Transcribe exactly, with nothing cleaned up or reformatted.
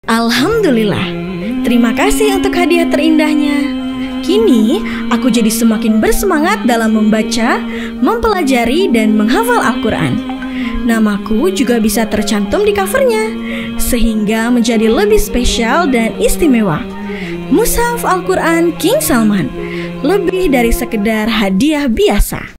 Alhamdulillah, terima kasih untuk hadiah terindahnya. Kini aku jadi semakin bersemangat dalam membaca, mempelajari, dan menghafal Al-Quran. Namaku juga bisa tercantum di covernya, sehingga menjadi lebih spesial dan istimewa. Mushaf Al-Quran King Salman, lebih dari sekedar hadiah biasa.